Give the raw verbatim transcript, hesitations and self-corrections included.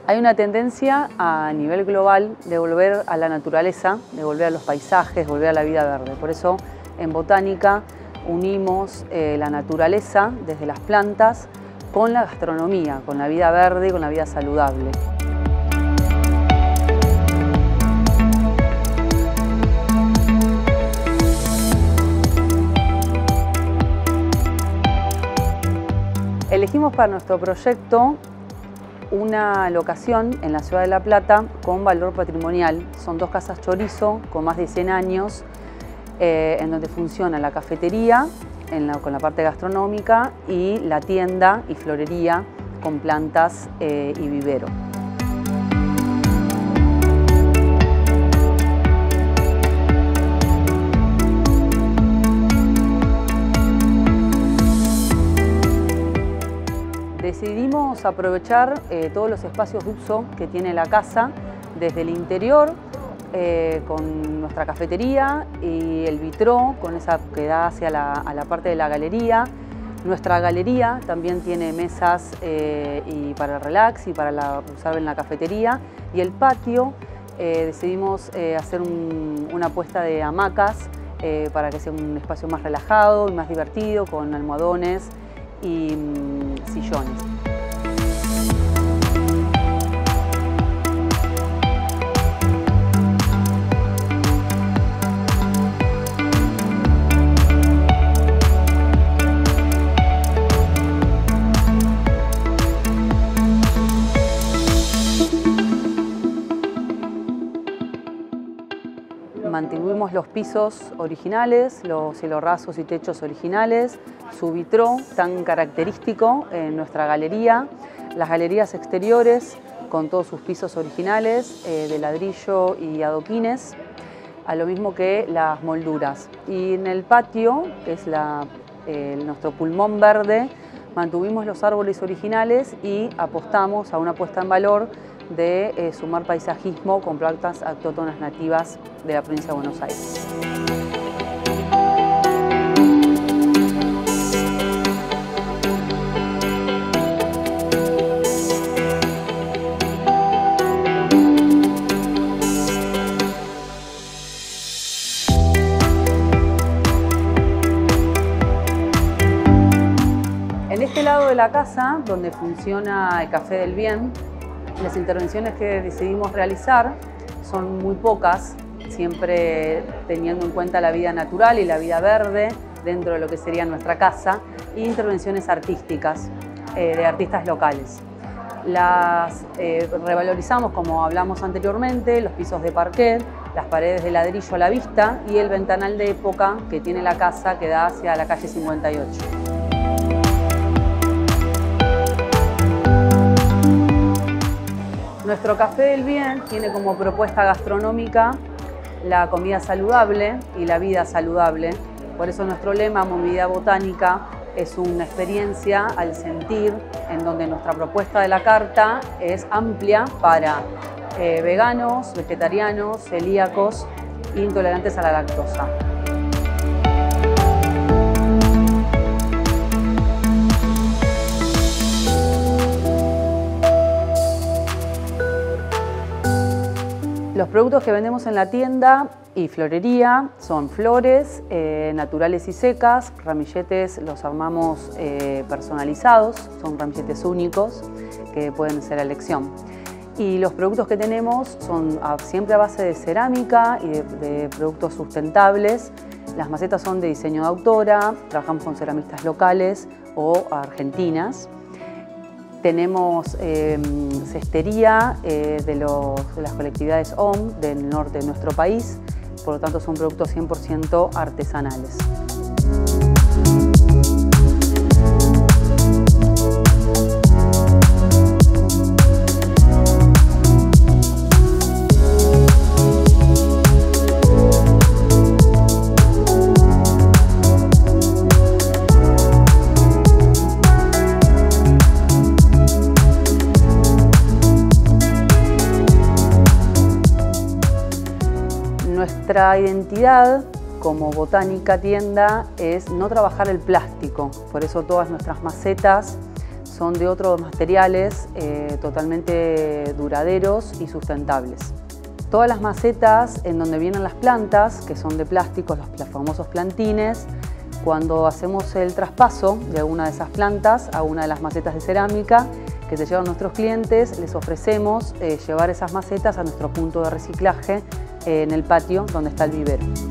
Hay una tendencia a nivel global de volver a la naturaleza, de volver a los paisajes, volver a la vida verde. Por eso en botánica unimos eh, la naturaleza desde las plantas con la gastronomía, con la vida verde y con la vida saludable. Elegimos para nuestro proyecto una locación en la ciudad de La Plata con valor patrimonial. Son dos casas chorizo con más de cien años, eh, en donde funciona la cafetería en la, con la parte gastronómica y la tienda y florería con plantas eh, y vivero. Decidimos aprovechar eh, todos los espacios de uso que tiene la casa, desde el interior, eh, con nuestra cafetería y el vitró, con esa que da hacia la, a la parte de la galería. Nuestra galería también tiene mesas eh, y para relax y para la, usar en la cafetería. Y el patio, eh, decidimos eh, hacer un, una puesta de hamacas eh, para que sea un espacio más relajado y más divertido, con almohadones y mmm, sillones. Mantuvimos los pisos originales, los cielorrasos y techos originales, su vitró tan característico en nuestra galería, las galerías exteriores con todos sus pisos originales eh, de ladrillo y adoquines, a lo mismo que las molduras. Y en el patio, que es la, eh, nuestro pulmón verde, mantuvimos los árboles originales y apostamos a una puesta en valor de eh, sumar paisajismo con plantas autóctonas nativas de la provincia de Buenos Aires. En este lado de la casa, donde funciona el Café del Bien, las intervenciones que decidimos realizar son muy pocas, siempre teniendo en cuenta la vida natural y la vida verde dentro de lo que sería nuestra casa, e intervenciones artísticas eh, de artistas locales. Las eh, revalorizamos, como hablamos anteriormente, los pisos de parquet, las paredes de ladrillo a la vista y el ventanal de época que tiene la casa que da hacia la calle cincuenta y ocho. Nuestro Café del Bien tiene como propuesta gastronómica la comida saludable y la vida saludable. Por eso nuestro lema, Movilidad Botánica, es una experiencia al sentir, en donde nuestra propuesta de la carta es amplia para eh, veganos, vegetarianos, celíacos e intolerantes a la lactosa. Los productos que vendemos en la tienda y florería son flores eh, naturales y secas, ramilletes los armamos eh, personalizados, son ramilletes únicos que pueden ser a elección. Y los productos que tenemos son a, siempre a base de cerámica y de, de productos sustentables. Las macetas son de diseño de autora, trabajamos con ceramistas locales o argentinas. Tenemos eh, cestería eh, de, los, de las colectividades O M del norte de nuestro país, por lo tanto son productos cien por ciento artesanales. Nuestra identidad como Botánica Tienda es no trabajar el plástico, por eso todas nuestras macetas son de otros materiales eh, totalmente duraderos y sustentables. Todas las macetas en donde vienen las plantas, que son de plástico, los, los famosos plantines, cuando hacemos el traspaso de alguna de esas plantas a una de las macetas de cerámica que se llevan nuestros clientes, les ofrecemos eh, llevar esas macetas a nuestro punto de reciclaje eh, en el patio donde está el vivero.